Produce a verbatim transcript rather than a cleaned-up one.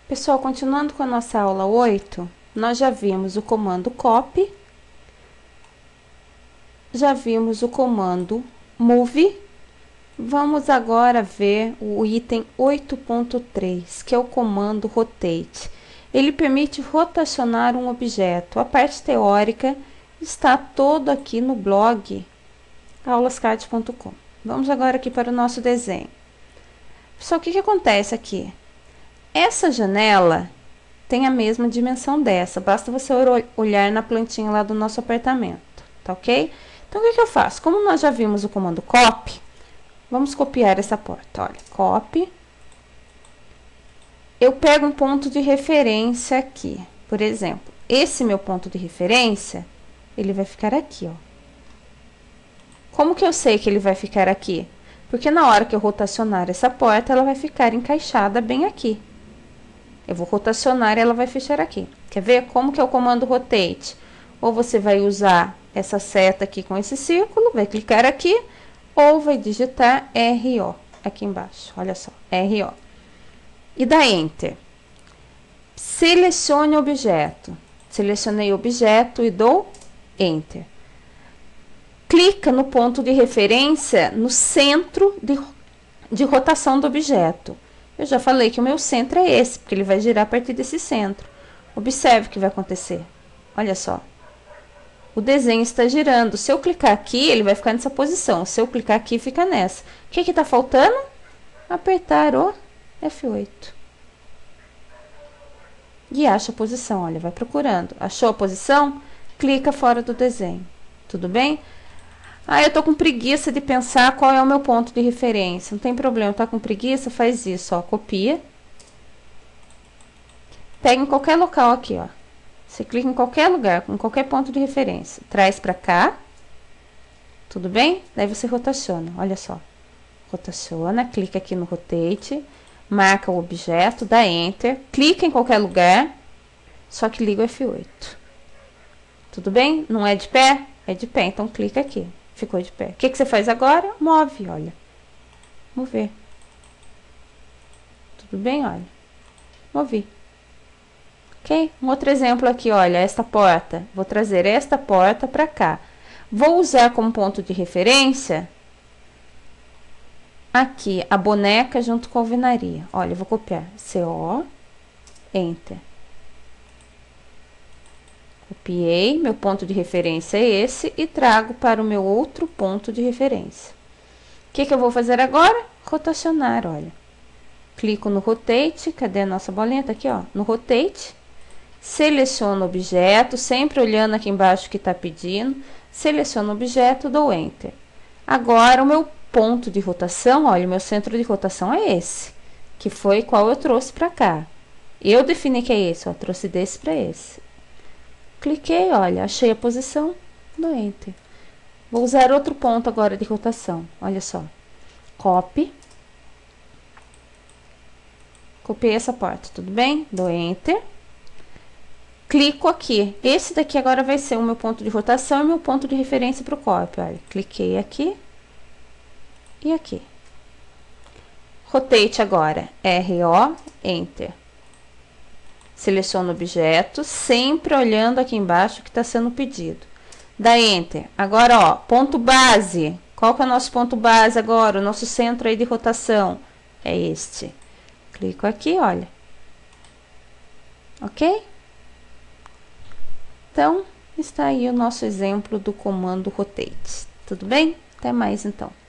Pessoal, continuando com a nossa aula oito, nós já vimos o comando copy, já vimos o comando move. Vamos agora ver o item oito ponto três, que é o comando rotate. Ele permite rotacionar um objeto. A parte teórica está toda aqui no blog aulascad ponto com. Vamos agora aqui para o nosso desenho. Pessoal, o que que acontece aqui? Essa janela tem a mesma dimensão dessa, basta você olhar na plantinha lá do nosso apartamento, tá ok? Então, o que que eu faço? Como nós já vimos o comando copy, vamos copiar essa porta. Olha, copy. Eu pego um ponto de referência aqui. Por exemplo, esse meu ponto de referência, ele vai ficar aqui, ó. Como que eu sei que ele vai ficar aqui? Porque na hora que eu rotacionar essa porta, ela vai ficar encaixada bem aqui. Eu vou rotacionar e ela vai fechar aqui. Quer ver como que é o comando rotate? Ou você vai usar essa seta aqui com esse círculo, vai clicar aqui, ou vai digitar R O aqui embaixo. Olha só, R O. E dá Enter. Selecione o objeto. Selecionei o objeto e dou Enter. Clica no ponto de referência no centro de, de rotação do objeto. Eu já falei que o meu centro é esse, porque ele vai girar a partir desse centro. Observe o que vai acontecer. Olha só. O desenho está girando. Se eu clicar aqui, ele vai ficar nessa posição. Se eu clicar aqui, fica nessa. O que que está faltando? Apertar o F oito. E acha a posição. Olha, vai procurando. Achou a posição? Clica fora do desenho. Tudo bem? Ah, eu tô com preguiça de pensar qual é o meu ponto de referência. Não tem problema, tá com preguiça? Faz isso, ó. Copia. Pega em qualquer local aqui, ó. Você clica em qualquer lugar, em qualquer ponto de referência. Traz pra cá. Tudo bem? Daí você rotaciona, olha só. Rotaciona, clica aqui no rotate. Marca o objeto, dá Enter. Clica em qualquer lugar. Só que liga o F oito. Tudo bem? Não é de pé? É de pé, então clica aqui. Ficou de pé. O que que você faz agora? Move, olha. Mover. Tudo bem? Olha. Movi. Ok? Um outro exemplo aqui, olha, esta porta. Vou trazer esta porta para cá. Vou usar como ponto de referência aqui a boneca junto com a alvenaria. Olha, eu vou copiar. C O, Enter. Copiei, meu ponto de referência é esse e trago para o meu outro ponto de referência. O que que eu vou fazer agora? Rotacionar, olha. Clico no Rotate, cadê a nossa bolinha? Tá aqui, ó, no Rotate. Seleciono o objeto, sempre olhando aqui embaixo que tá pedindo. Seleciono o objeto, dou Enter. Agora, o meu ponto de rotação, olha, o meu centro de rotação é esse, que foi qual eu trouxe para cá. Eu defini que é esse, ó, trouxe desse para esse. Cliquei, olha, achei a posição, dou Enter. Vou usar outro ponto agora de rotação, olha só. Copy. Copiei essa porta, tudo bem? Dou Enter. Clico aqui. Esse daqui agora vai ser o meu ponto de rotação e meu ponto de referência para o copy, olha. Cliquei aqui e aqui. Rotate agora, R O, Enter. Seleciono o objeto, sempre olhando aqui embaixo que está sendo pedido. Dá Enter. Agora, ó, ponto base. Qual que é o nosso ponto base agora? O nosso centro aí de rotação é este. Clico aqui, olha. Ok? Então, está aí o nosso exemplo do comando rotate. Tudo bem? Até mais, então.